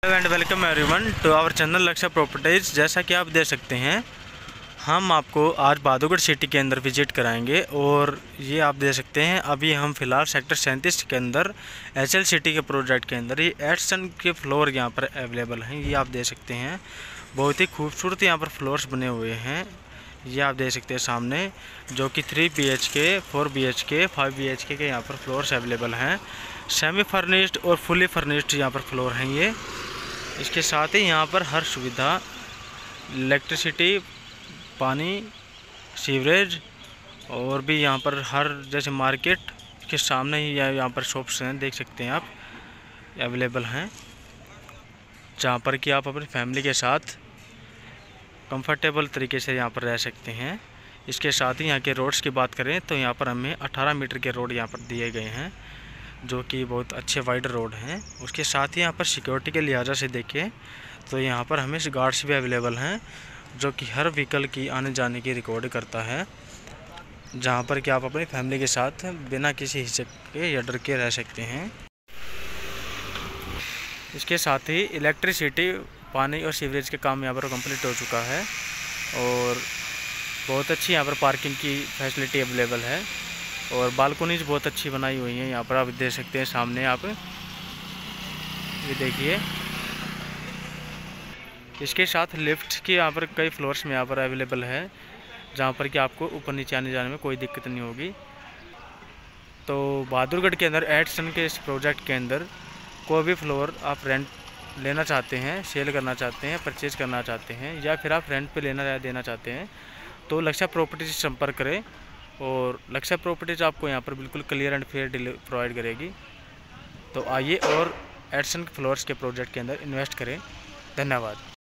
Hello and welcome everyone to our channel Lakshya properties. जैसा कि आप देख सकते हैं, हम आपको आज बहादुरगढ़ सिटी के अंदर विजिट कराएंगे। और ये आप देख सकते हैं, अभी हम फ़िलहाल सेक्टर 37 के अंदर HL सिटी के प्रोजेक्ट के अंदर ये 8 सन के फ्लोर यहाँ पर अवेलेबल हैं। ये आप देख सकते हैं, बहुत ही खूबसूरत यहाँ पर फ्लोर्स बने हुए हैं। ये आप देख सकते हैं सामने, जो कि 3 BHK, 4 BHK, 5 BHK के यहाँ पर फ्लोर्स अवेलेबल हैं। सेमी फर्निश्ड और फुली फर्निश्ड यहाँ पर फ्लोर हैं ये। इसके साथ ही यहाँ पर हर सुविधा, इलेक्ट्रिसिटी, पानी, सीवरेज और भी यहाँ पर हर जैसे मार्केट के सामने ही यहाँ पर शॉप्स हैं, देख सकते हैं आप, अवेलेबल हैं, जहाँ पर कि आप अपनी फैमिली के साथ कंफर्टेबल तरीके से यहाँ पर रह सकते हैं। इसके साथ ही यहाँ के रोड्स की बात करें तो यहाँ पर हमें 18 मीटर के रोड यहाँ पर दिए गए हैं, जो कि बहुत अच्छे वाइड रोड हैं। उसके साथ ही यहाँ पर सिक्योरिटी के लिहाजा से देखें तो यहाँ पर हमें गार्ड्स भी अवेलेबल हैं, जो कि हर व्हीकल की आने जाने की रिकॉर्ड करता है, जहाँ पर कि आप अपनी फैमिली के साथ बिना किसी हिचक के या डर के रह सकते हैं। इसके साथ ही इलेक्ट्रिसिटी, पानी और सीवरेज के काम यहाँ पर कंप्लीट हो चुका है और बहुत अच्छी यहाँ पर पार्किंग की फैसिलिटी अवेलेबल है और बालकोनीज बहुत अच्छी बनाई हुई हैं। यहाँ पर आप देख सकते हैं सामने, आप ये देखिए। इसके साथ लिफ्ट की यहाँ पर कई फ्लोर्स में यहाँ पर अवेलेबल है, जहाँ पर कि आपको ऊपर नीचे आने जाने में कोई दिक्कत नहीं होगी। तो बहादुरगढ़ के अंदर 8 सन के इस प्रोजेक्ट के अंदर कोई भी फ्लोर आप रेंट लेना चाहते हैं, सेल करना चाहते हैं, परचेज़ करना चाहते हैं, या फिर आप रेंट पे लेना या देना चाहते हैं, तो लक्ष्य प्रॉपर्टीज से संपर्क करें। और लक्ष्य प्रॉपर्टीज आपको यहाँ पर बिल्कुल clear and fair deal provide करेगी। तो आइए और 8 सन फ्लोर्स के प्रोजेक्ट के अंदर इन्वेस्ट करें। धन्यवाद।